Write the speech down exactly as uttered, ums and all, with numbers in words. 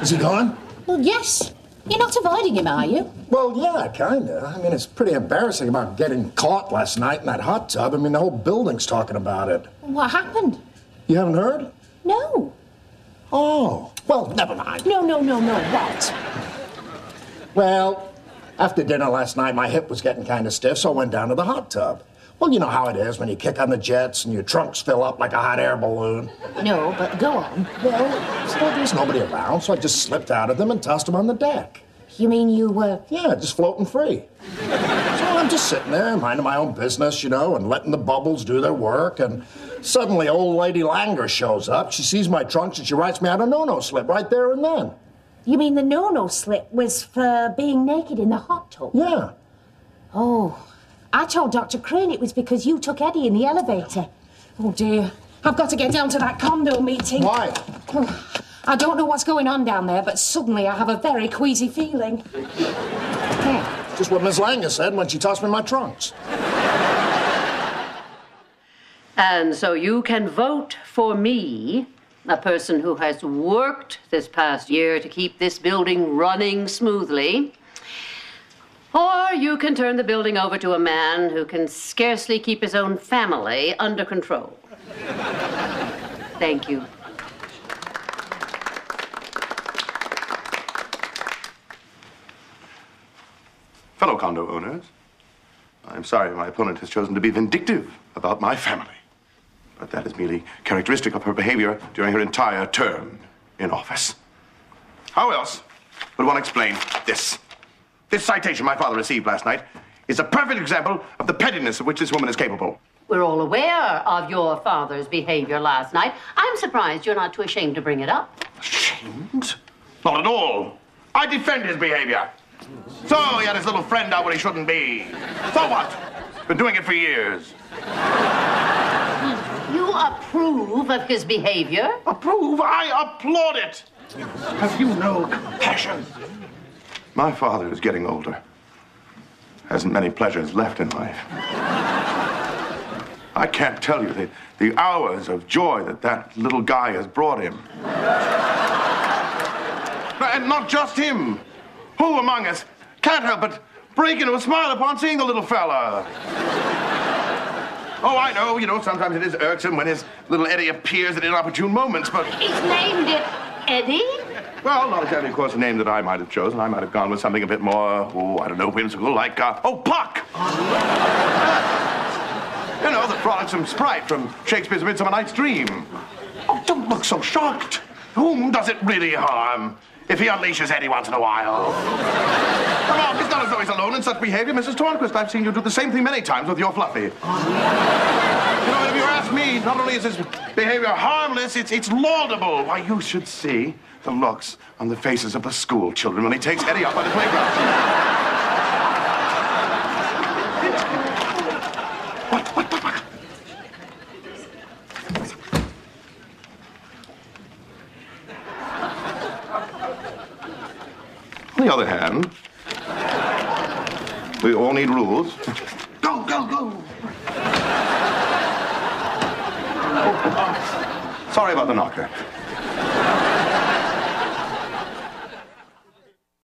Is he gone? Well, yes. You're not avoiding him, are you? Well, yeah, kinda. I mean, it's pretty embarrassing about getting caught last night in that hot tub. I mean, the whole building's talking about it. What happened? You haven't heard? No. Oh, well, never mind. No, no, no, no, what? Well, after dinner last night, my hip was getting kind of stiff, so I went down to the hot tub. Well, you know how it is when you kick on the jets and your trunks fill up like a hot air balloon. No, but go on. Well, so there's nobody around, so I just slipped out of them and tossed them on the deck. You mean you were... Yeah, just floating free. So I'm just sitting there, minding my own business, you know, and letting the bubbles do their work, and suddenly old lady Langer shows up. She sees my trunks and she writes me out a no-no slip right there and then. You mean the no-no slip was for being naked in the hot tub? Yeah. Oh, I told Doctor Crane it was because you took Eddie in the elevator. Oh, dear. I've got to get down to that condo meeting. Why? Oh, I don't know what's going on down there, but suddenly I have a very queasy feeling. Yeah. Just what Miss Langer said when she tossed me my trunks. And so you can vote for me, a person who has worked this past year to keep this building running smoothly. Or you can turn the building over to a man who can scarcely keep his own family under control. Thank you. Fellow condo owners, I'm sorry my opponent has chosen to be vindictive about my family. But that is merely characteristic of her behavior during her entire term in office. How else would one explain this? This citation my father received last night is a perfect example of the pettiness of which this woman is capable. We're all aware of your father's behavior last night. I'm surprised you're not too ashamed to bring it up. Ashamed? Not at all. I defend his behavior. So he had his little friend out where he shouldn't be. So what? Been doing it for years. You approve of his behavior? Approve? I applaud it. Have you no compassion? My father is getting older. Hasn't many pleasures left in life. I can't tell you the, the hours of joy that that little guy has brought him. And not just him. Who among us can't help but break into a smile upon seeing the little fella? Oh, I know, you know, sometimes it is irksome when his little Eddie appears at inopportune moments, but... He's named it Eddie? Well, not exactly, of course, a name that I might have chosen. I might have gone with something a bit more, oh, I don't know, whimsical, like, uh, oh, Puck! You know, the frolicsome sprite from Shakespeare's Midsummer Night's Dream. Oh, don't look so shocked. Whom does it really harm if he unleashes Eddie once in a while? Come on, it's not as though he's alone in such behavior, Missus Tornquist. I've seen you do the same thing many times with your Fluffy. You know, if you ask me, not only is his behavior harmless, it's, it's laudable. Why, you should see the looks on the faces of the school children when he takes Eddie up by the playground. What, what, what, what? On the other hand, we all need rules. Go, go, go! Oh, uh, sorry about the knocker.